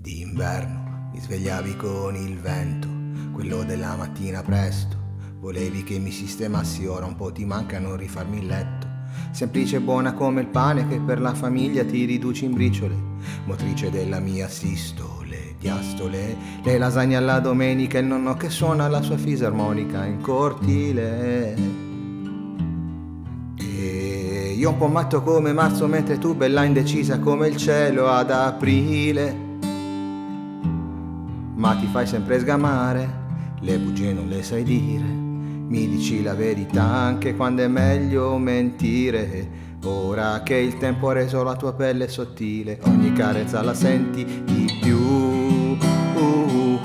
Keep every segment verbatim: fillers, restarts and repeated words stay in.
D'inverno mi svegliavi con il vento, quello della mattina presto. Volevi che mi sistemassi, ora un po' ti manca non rifarmi il letto. Semplice e buona come il pane che per la famiglia ti riduci in briciole. Motrice della mia sistole, diastole, le lasagne alla domenica, il nonno che suona la sua fisarmonica in cortile. E io un po' matto come marzo mentre tu bella indecisa come il cielo ad aprile. Ma ti fai sempre sgamare, le bugie non le sai dire, mi dici la verità anche quando è meglio mentire. Ora che il tempo ha reso la tua pelle sottile, ogni carezza la senti di più. uh, uh, uh.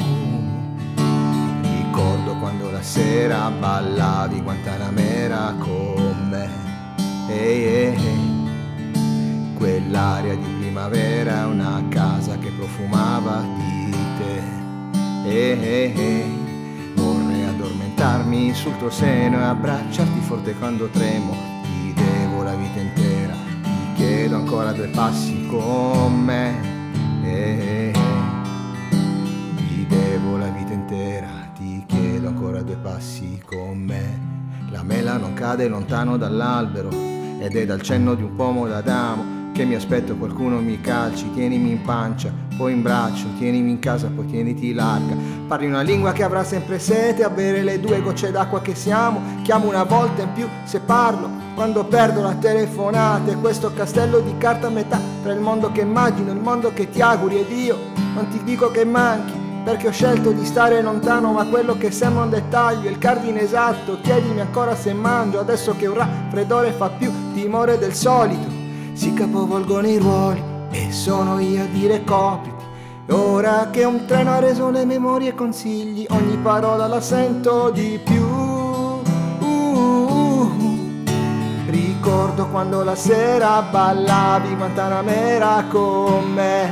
Ricordo quando la sera ballavi Guantanamera con me. Ehi, ehi, ehi. Quell'aria di primavera è una casa che profumava di te. Eh, eh, eh. Vorrei addormentarmi sul tuo seno e abbracciarti forte quando tremo. Ti devo la vita intera, ti chiedo ancora due passi con me. Eh, eh, eh. Ti devo la vita intera, ti chiedo ancora due passi con me. La mela non cade lontano dall'albero ed è dal cenno di un pomo d'Adamo che mi aspetto qualcuno mi calci. Tienimi in pancia, poi in braccio, tienimi in casa, poi tieniti larga. Parli una lingua che avrà sempre sete a bere le due gocce d'acqua che siamo. Chiamo una volta in più se parlo, quando perdo la telefonata. E questo castello di carta a metà tra il mondo che immagino e il mondo che ti auguri. Ed io non ti dico che manchi, perché ho scelto di stare lontano, ma quello che sembra un dettaglio è il cardine esatto. Chiedimi ancora se mangio, adesso che un raffreddore fa più timore del solito. Si capovolgono i ruoli e sono io a dire copriti. Ora che un treno ha reso le memorie e consigli, ogni parola la sento di più. uh, uh, uh. Ricordo quando la sera ballavi Guantanamera con me.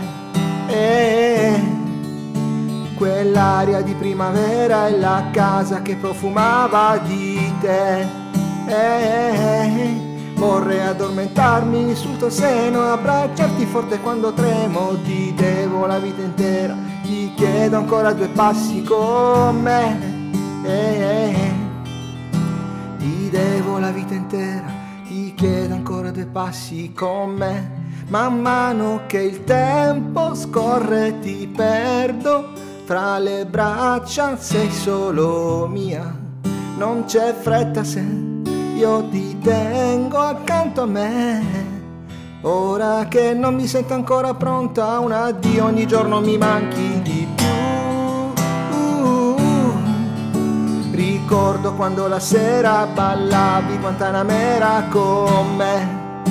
eh, Quell'aria di primavera e la casa che profumava di te. eh, Vorrei addormentarmi sul tuo seno e abbracciarti forte quando tremo. Ti devo la vita intera, ti chiedo ancora due passi con me. eh, eh. Ti devo la vita intera, ti chiedo ancora due passi con me. Man mano che il tempo scorre ti perdo tra le braccia, sei solo mia. Non c'è fretta se io ti tengo accanto a me. Ora che non mi sento ancora pronta a un addio, ogni giorno mi manchi di più. uh, uh. Ricordo quando la sera ballavi Guantanamera con me.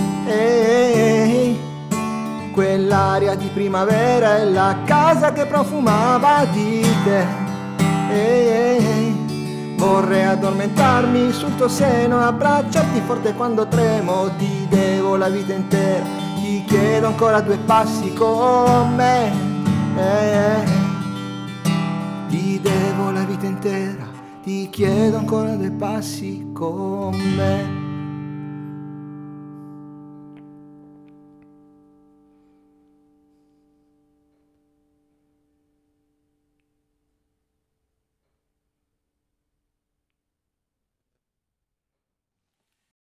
eh, Quell'aria di primavera e la casa che profumava di te. eh, Vorrei addormentarmi sul tuo seno e abbracciarti forte quando tremo. Ti devo la vita intera, ti chiedo ancora due passi con me. eh, Ti devo la vita intera, ti chiedo ancora due passi con me.